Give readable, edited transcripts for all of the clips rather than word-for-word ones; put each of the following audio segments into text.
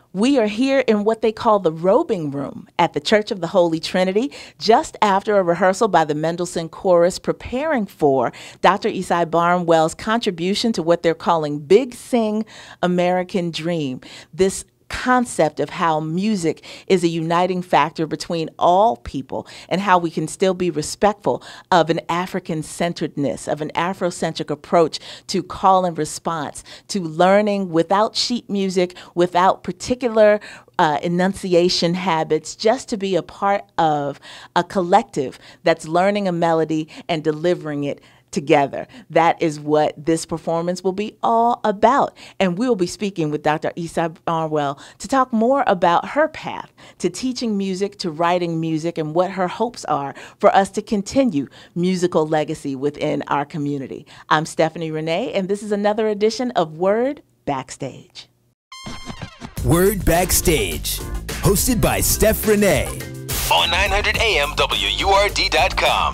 We are here in what they call the robing room at the Church of the Holy Trinity, just after a rehearsal by the Mendelssohn Chorus preparing for Dr. Ysaÿe Barnwell's contribution to what they're calling Big Sing American Dream. This concept of how music is a uniting factor between all people and how we can still be respectful of an African-centeredness, of an Afrocentric approach to call and response, to learning without sheet music, without particular enunciation habits, just to be a part of a collective that's learning a melody and delivering it together. That is what this performance will be all about. And we'll be speaking with Dr. Ysaÿe Barnwell to talk more about her path to teaching music, to writing music, and what her hopes are for us to continue musical legacy within our community. I'm Stephanie Renée, and this is another edition of WURD Backstage. WURD Backstage, hosted by Steph Renée. On 900 AM WURD.com.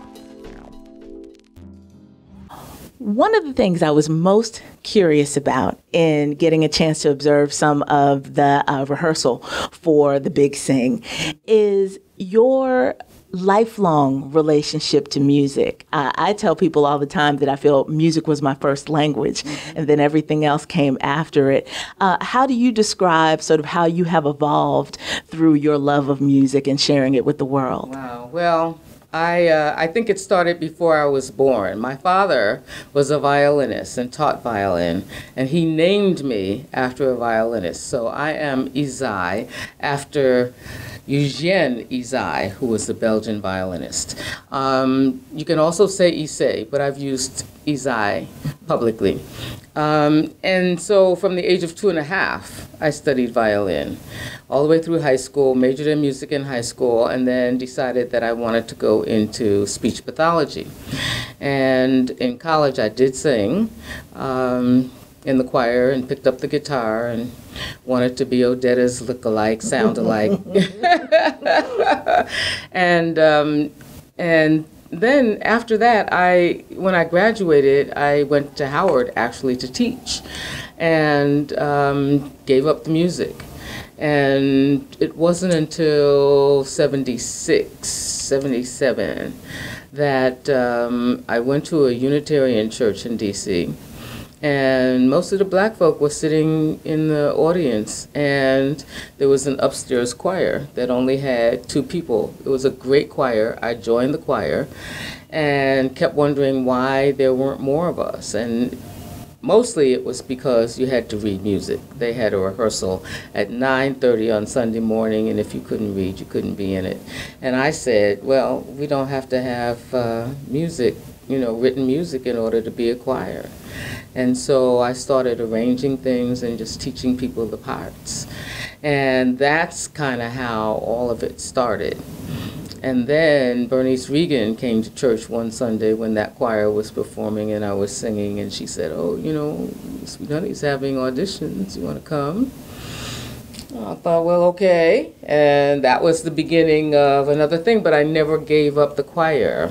One of the things I was most curious about in getting a chance to observe some of the rehearsal for the Big Sing is your lifelong relationship to music. I tell people all the time that I feel music was my first language, and then everything else came after it. How do you describe sort of how you have evolved through your love of music and sharing it with the world? Wow. Well, I think it started before I was born. My father was a violinist and taught violin, and he named me after a violinist. So I am Ysaÿe after Eugène Ysaÿe, who was the Belgian violinist. You can also say Ysaÿe, but I've used Ysaÿe publicly. And so from the age of 2.5, I studied violin all the way through high school, majored in music in high school, and then decided that I wanted to go into speech pathology. And in college, I did sing in the choir and picked up the guitar and wanted to be Odetta's look-alike, sound-alike. And then after that, when I graduated, I went to Howard actually to teach and gave up the music. And it wasn't until 76, 77 that I went to a Unitarian church in D.C. And most of the black folk were sitting in the audience, and there was an upstairs choir that only had 2 people. It was a great choir. I joined the choir and kept wondering why there weren't more of us. And mostly it was because you had to read music. They had a rehearsal at 9:30 on Sunday morning, and if you couldn't read, you couldn't be in it. And I said, well, we don't have to have music, written music in order to be a choir. And so I started arranging things and just teaching people the parts. And that's kind of how all of it started. And then Bernice Regan came to church one Sunday when that choir was performing and I was singing, and she said, oh, Sweet Honey's having auditions. You want to come? I thought, well, okay. And that was the beginning of another thing, but I never gave up the choir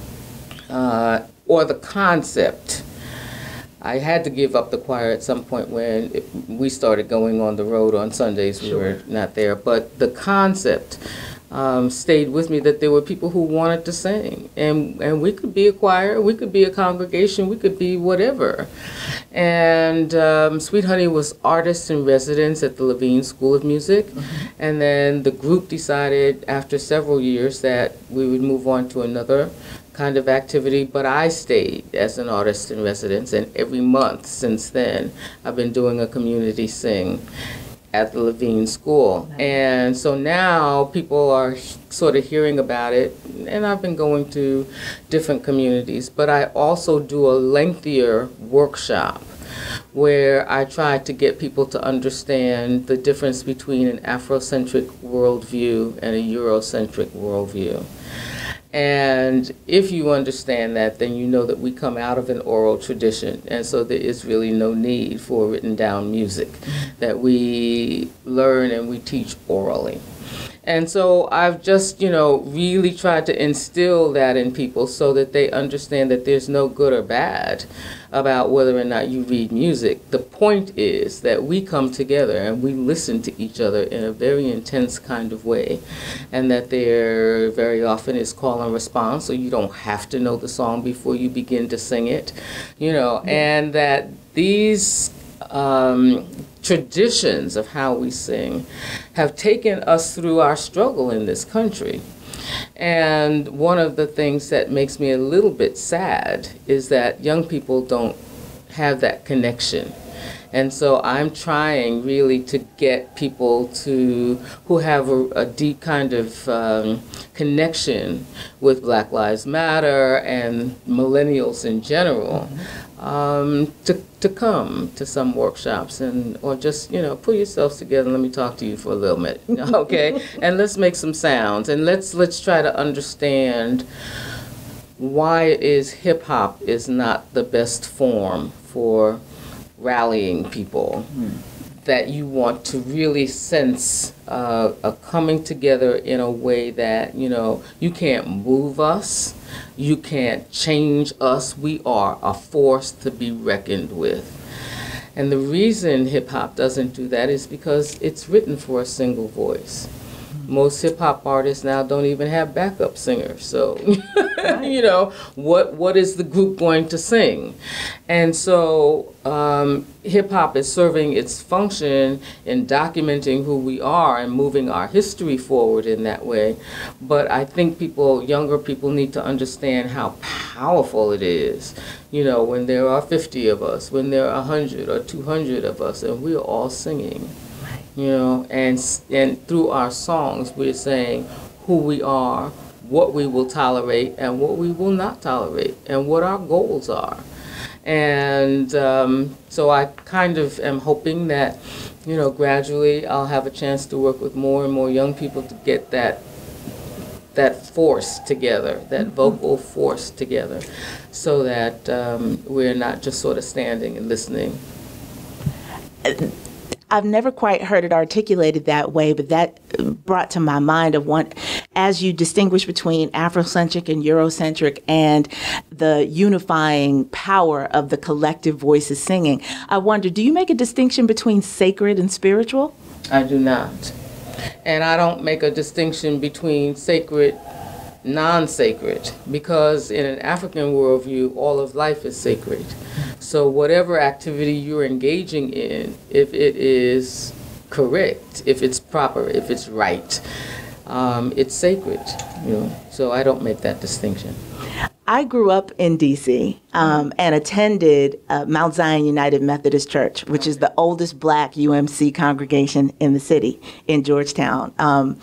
or the concept. I had to give up the choir at some point when we started going on the road on Sundays. Sure. We were not there. But the concept stayed with me, that there were people who wanted to sing. And we could be a choir, we could be a congregation, we could be whatever. And Sweet Honey was artists in residence at the Levine School of Music. Mm-hmm. And then the group decided after several years that we would move on to another kind of activity, but I stayed as an artist in residence, and every month since then I've been doing a community sing at the Levine School. Nice. And so now people are sort of hearing about it, and I've been going to different communities, but I also do a lengthier workshop where I try to get people to understand the difference between an Afrocentric worldview and a Eurocentric worldview. And if you understand that, then you know that we come out of an oral tradition, and so there is really no need for written down music, that we learn and we teach orally. And so I've just, really tried to instill that in people so that they understand that there's no good or bad about whether or not you read music. The point is that we come together and we listen to each other in a very intense kind of way, and that there very often is call and response, so you don't have to know the song before you begin to sing it, and that these traditions of how we sing have taken us through our struggle in this country. And one of the things that makes me a little bit sad is that young people don't have that connection. And so I'm trying really to get people who have a deep kind of connection with Black Lives Matter and millennials in general, to come to some workshops or just, pull yourselves together and let me talk to you for a little minute, okay? And let's make some sounds, and let's try to understand why it is hip-hop is not the best form for rallying people, that you want to really sense a coming together in a way that, you can't move us, you can't change us, we are a force to be reckoned with. And the reason hip-hop doesn't do that is because it's written for a single voice. Most hip-hop artists now don't even have backup singers, so what is the group going to sing? And so hip-hop is serving its function in documenting who we are and moving our history forward in that way. But I think younger people need to understand how powerful it is, when there are 50 of us, when there are 100 or 200 of us, and we're all singing. And through our songs, we're saying who we are, what we will tolerate, and what we will not tolerate, and what our goals are. And so I kind of am hoping that, gradually I'll have a chance to work with more and more young people to get that force together, that vocal force together, so that we're not just sort of standing and listening. I've never quite heard it articulated that way, but that brought to my mind as you distinguish between Afrocentric and Eurocentric and the unifying power of the collective voices singing. I wonder, do you make a distinction between sacred and spiritual? I do not. And I don't make a distinction between sacred, non-sacred, because in an African worldview, all of life is sacred. So whatever activity you're engaging in, if it is correct, if it's proper, if it's right, it's sacred. So I don't make that distinction. I grew up in D.C. And attended Mount Zion United Methodist Church, which is the oldest Black UMC congregation in the city, in Georgetown.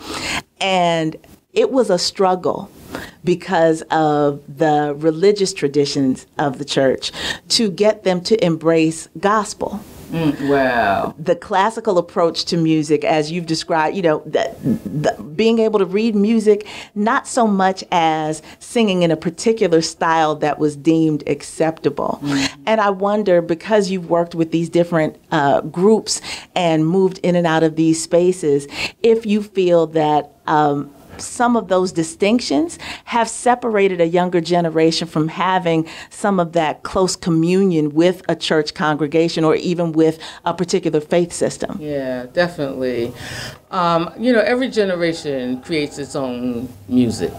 And it was a struggle because of the religious traditions of the church to get them to embrace gospel. Wow. The classical approach to music, as you've described, being able to read music, not so much as singing in a particular style that was deemed acceptable. And I wonder, because you've worked with these different groups and moved in and out of these spaces, if you feel that some of those distinctions have separated a younger generation from having some of that close communion with a church congregation or even with a particular faith system. Yeah, definitely. Every generation creates its own music.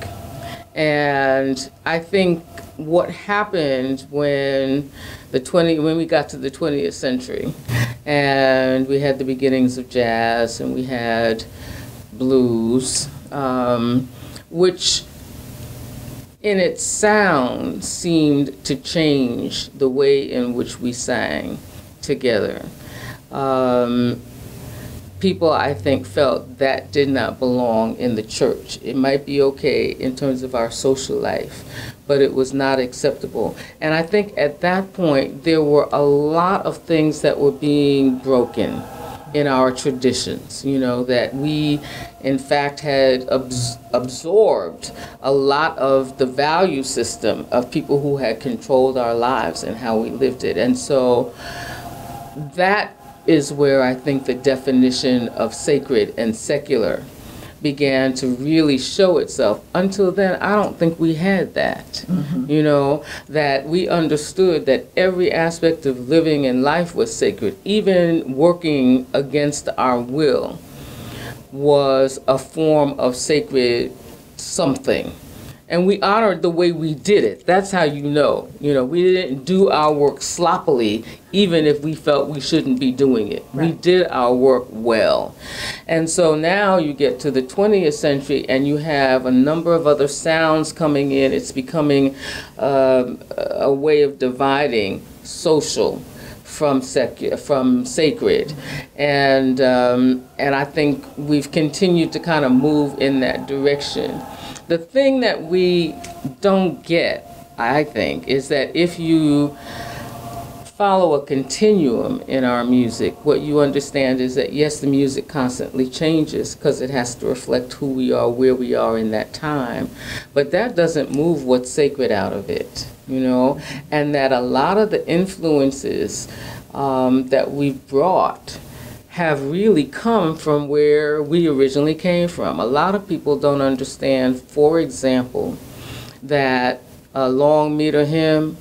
And I think what happened when we got to the 20th century and we had the beginnings of jazz and we had blues, which in its sound seemed to change the way in which we sang together. People, I think, felt that did not belong in the church. It might be okay in terms of our social life, but it was not acceptable. And I think at that point, there were a lot of things that were being broken in our traditions, that we, in fact, had absorbed a lot of the value system of people who had controlled our lives and how we lived it. And so that is where I think the definition of sacred and secular began to really show itself. Until then, I don't think we had that. You know, that we understood that every aspect of living and life was sacred. Even working against our will was a form of sacred something. And we honored the way we did it. That's how you know. You know, we didn't do our work sloppily, even if we felt we shouldn't be doing it. Right. We did our work well. And so now you get to the 20th century and you have a number of other sounds coming in. It's becoming a way of dividing social from sacred, and I think we've continued to kind of move in that direction. The thing that we don't get, I think, is that if you follow a continuum in our music, what you understand is that yes, the music constantly changes because it has to reflect who we are, where we are in that time, but that doesn't move what's sacred out of it, you know, and that a lot of the influences that we've brought have really come from where we originally came from. A lot of people don't understand, for example, that a long meter hymn,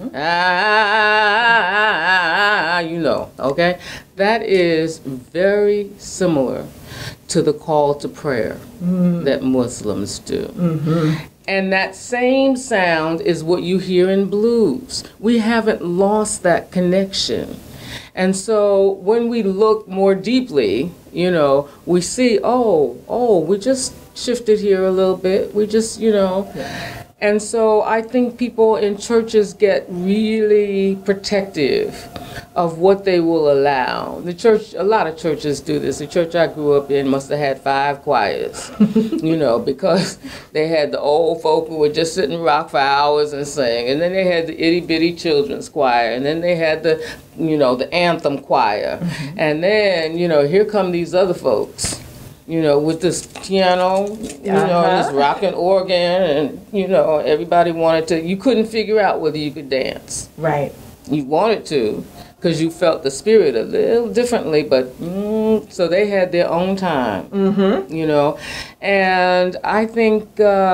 you know, okay? That is very similar to the call to prayer that Muslims do. And that same sound is what you hear in blues. We haven't lost that connection. And so when we look more deeply, you know, we see, oh, we just shifted here a little bit. We just, you know. Yeah. And so I think people in churches get really protective of what they will allow. The church, a lot of churches do this. The church I grew up in must have had 5 choirs, you know, because they had the old folk who would just sit and rock for hours and sing. And then they had the itty bitty children's choir. And then they had the, you know, the anthem choir. And then, you know, here come these other folks, you know, with this piano, you know, and this rocking organ, and, you know, everybody wanted to, you couldn't figure out whether you could dance. Right. You wanted to, because you felt the spirit a little differently, but, so they had their own time, you know, and I think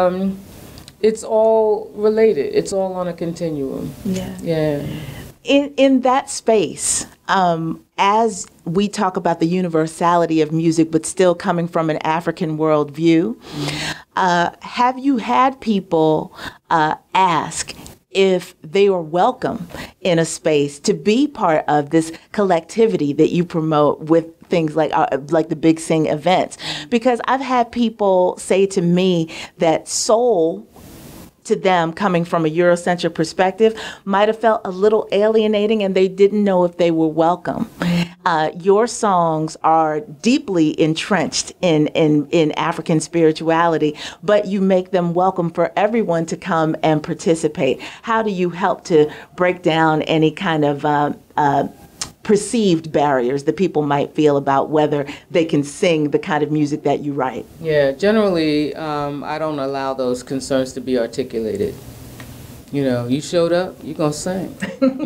it's all related. It's all on a continuum. Yeah. Yeah. In that space, as we talk about the universality of music, but still coming from an African worldview, have you had people ask if they were welcome in a space to be part of this collectivity that you promote with things like the Big Sing events? Because I've had people say to me that soul, to them, coming from a Eurocentric perspective, might have felt a little alienating and they didn't know if they were welcome. Your songs are deeply entrenched in African spirituality, but you make them welcome for everyone to come and participate. How do you help to break down any kind of perceived barriers that people might feel about whether they can sing the kind of music that you write? Yeah, generally, I don't allow those concerns to be articulated. You know, you showed up, you're going to sing.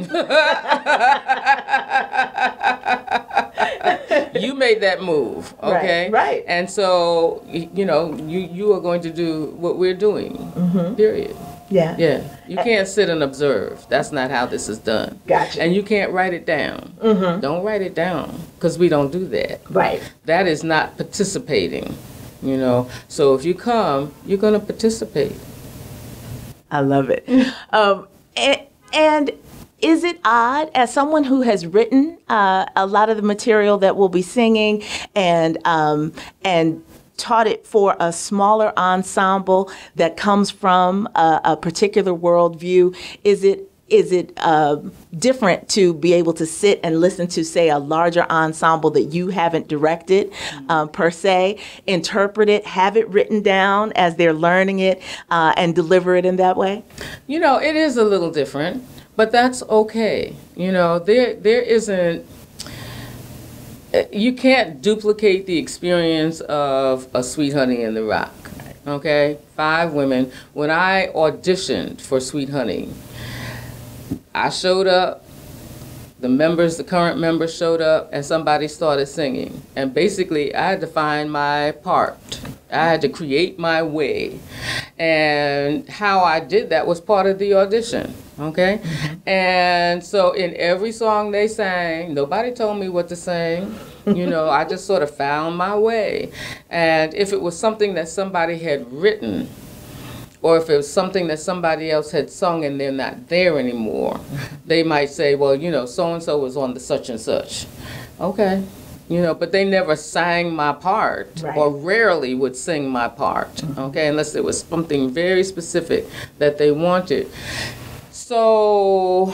You made that move, okay? Right. And so, you know, you are going to do what we're doing, period. Yeah. Yeah. You can't sit and observe. That's not how this is done. Gotcha. And you can't write it down. Don't write it down, because we don't do that. Right. That is not participating, you know. So if you come, you're going to participate. I love it. And is it odd, as someone who has written a lot of the material that we'll be singing and taught it for a smaller ensemble that comes from a particular worldview, is it different to be able to sit and listen to, say, a larger ensemble that you haven't directed per se, interpret it, have it written down as they're learning it, and deliver it in that way? You know, it is a little different, but that's okay. You know, there isn't, you can't duplicate the experience of a Sweet Honey in the Rock, okay? 5 women. When I auditioned for Sweet Honey, I showed up, the current members showed up, and somebody started singing. And basically, I had to find my part, I had to create my way. And how I did that was part of the audition, okay? And so in every song they sang, nobody told me what to sing. I just sort of found my way. And if it was something that somebody had written, or if it was something that somebody else had sung and they're not there anymore, they might say, well, so-and-so was on the such and such. Okay. But they never sang my part, right, or rarely would sing my part, okay, unless it was something very specific that they wanted. So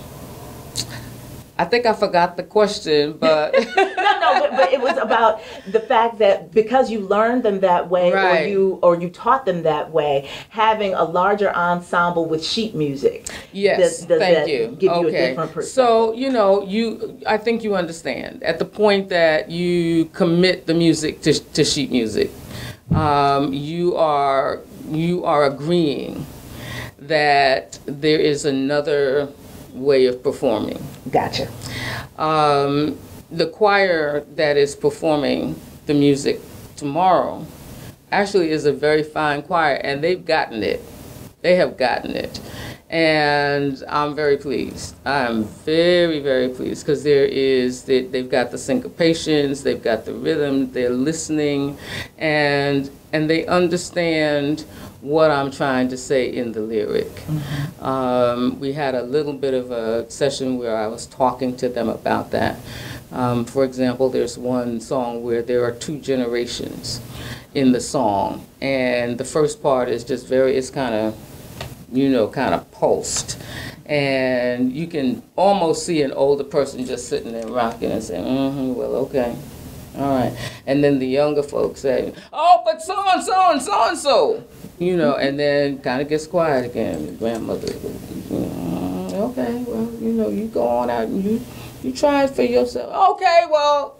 I think I forgot the question, but but it was about the fact that because you learned them that way, right, or you taught them that way, having a larger ensemble with sheet music. Yes, does thank that you. give you a Okay. different perspective? So I think you understand at the point that you commit the music to sheet music, you are agreeing that there is another way of performing. Gotcha. The choir that is performing the music tomorrow actually is a very fine choir, and they've gotten it. They have gotten it. And I'm very pleased. I'm very, very pleased because they've got the syncopations, they've got the rhythm, they're listening, and they understand what I'm trying to say in the lyric. We had a little bit of a session where I was talking to them about that. For example, there's one song where there are two generations in the song, and the first part is just it's kind of pulsed, and you can almost see an older person just sitting there rocking and saying, well, okay, all right. And then the younger folks say, oh, but so-and-so and so-and-so, and then kind of gets quiet again. The grandmother, okay, well, you go on out and you try it for yourself. Okay, well,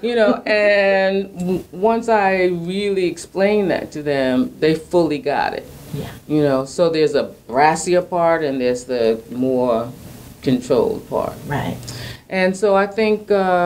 and once I really explained that to them, they fully got it. Yeah. So there's a brassier part and there's the more controlled part. Right. And so I think,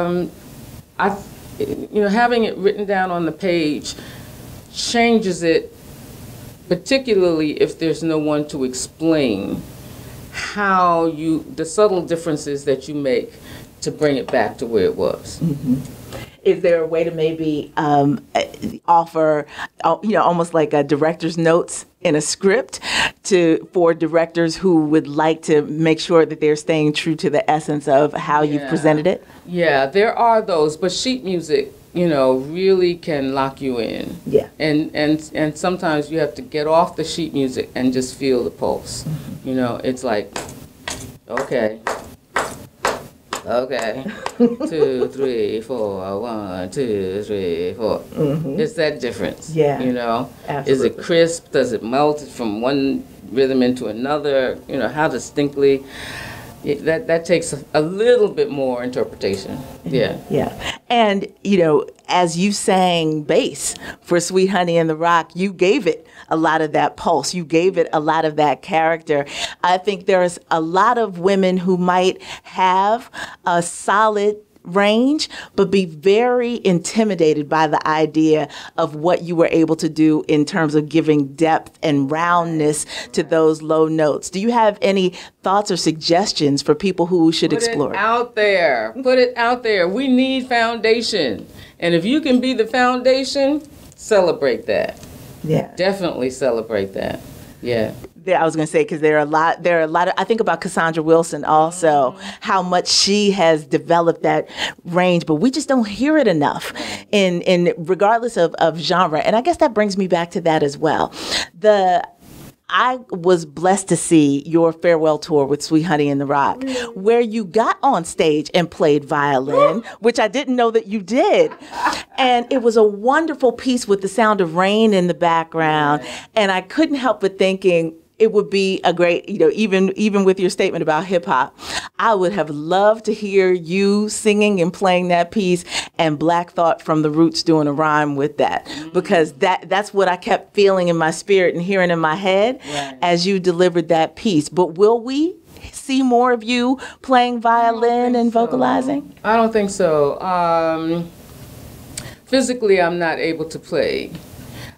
having it written down on the page changes it, particularly if there's no one to explain how the subtle differences that you make to bring it back to where it was. Is there a way to maybe offer, almost like a director's notes in a script for directors who would like to make sure that they're staying true to the essence of how you've presented it? Yeah, there are those, but sheet music, really can lock you in. Yeah. And sometimes you have to get off the sheet music and just feel the pulse. It's like, okay. Okay, 2, 3, 4, 1, 2, 3, 4. It's that difference. Yeah. Absolutely. Is it crisp? Does it melt from one rhythm into another? How distinctly? That takes a little bit more interpretation. Yeah. Yeah. And, as you sang bass for Sweet Honey in the Rock, you gave it a lot of that pulse. You gave it a lot of that character. I think there's a lot of women who might have a solid range, but be very intimidated by the idea of what you were able to do in terms of giving depth and roundness to those low notes. Do you have any thoughts or suggestions for people who should explore? Put it out there. Put it out there. We need foundation. And if you can be the foundation, celebrate that. Yeah. Definitely celebrate that. Yeah. I was going to say, because there are a lot of, I think about Cassandra Wilson also, how much she has developed that range, but we just don't hear it enough in regardless of genre. And I guess that brings me back to that as well. I was blessed to see your farewell tour with Sweet Honey in the Rock, where you got on stage and played violin, which I didn't know that you did. And it was a wonderful piece with the sound of rain in the background. And I couldn't help but thinking, it would be a great, even with your statement about hip hop, I would have loved to hear you singing and playing that piece and Black Thought from the Roots doing a rhyme with that, because that's what I kept feeling in my spirit and hearing in my head as you delivered that piece. But will we see more of you playing violin and vocalizing? I don't think so. Physically, I'm not able to play.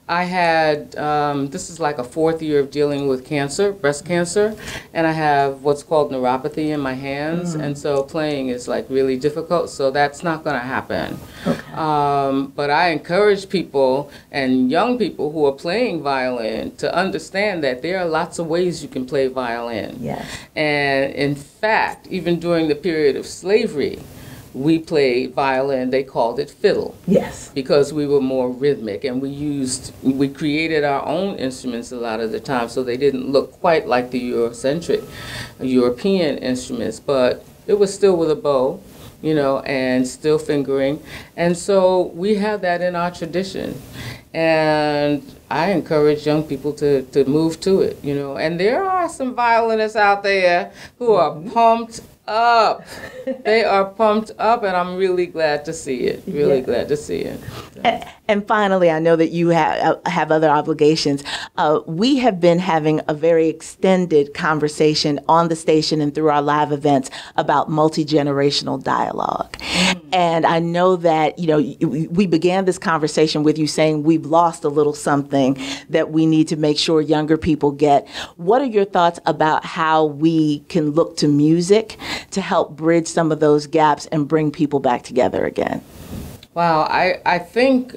I had, this is like a 4th year of dealing with cancer, breast cancer, and I have what's called neuropathy in my hands, and so playing is like really difficult, so that's not going to happen. Okay. But I encourage people and young people who are playing violin to understand that there are lots of ways you can play violin. Yes. And in fact, even during the period of slavery, we played violin, they called it fiddle. Yes. Because we were more rhythmic, and we created our own instruments a lot of the time, so they didn't look quite like the Eurocentric European instruments, but it was still with a bow, you know, and still fingering. And so we have that in our tradition. And I encourage young people to move to it, you know. And there are some violinists out there who are pumped up. They are pumped up, and I'm really glad to see it. Really glad to see it. And finally, I know that you have other obligations. We have been having a very extended conversation on the station and through our live events about multi-generational dialogue. And I know that, you know, we began this conversation with you saying we've lost a little something that we need to make sure younger people get. What are your thoughts about how we can look to music to help bridge some of those gaps and bring people back together again? Wow, I think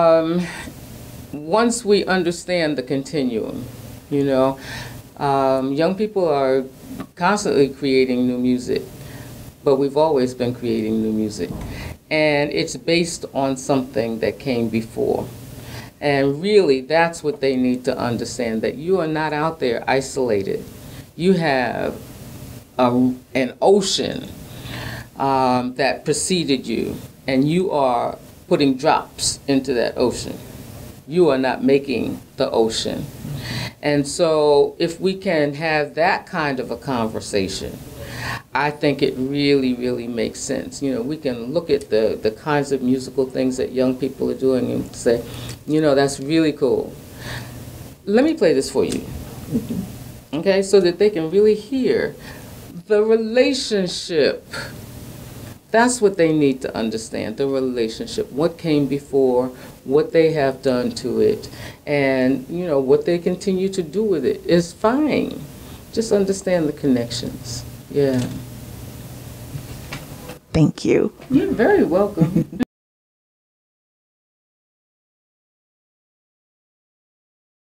once we understand the continuum, you know, young people are constantly creating new music, but we've always been creating new music. And it's based on something that came before. And really, that's what they need to understand, that you are not out there isolated. You have an ocean that preceded you, and you are putting drops into that ocean. You are not making the ocean. And so if we can have that kind of a conversation, I think it really, really makes sense. You know, we can look at the kinds of musical things that young people are doing and say, you know, that's really cool. Let me play this for you, okay, so that they can really hear the relationship. That's what they need to understand, the relationship, what came before, what they have done to it, and, you know, what they continue to do with it is fine. Just understand the connections. Yeah. Thank you. You're very welcome.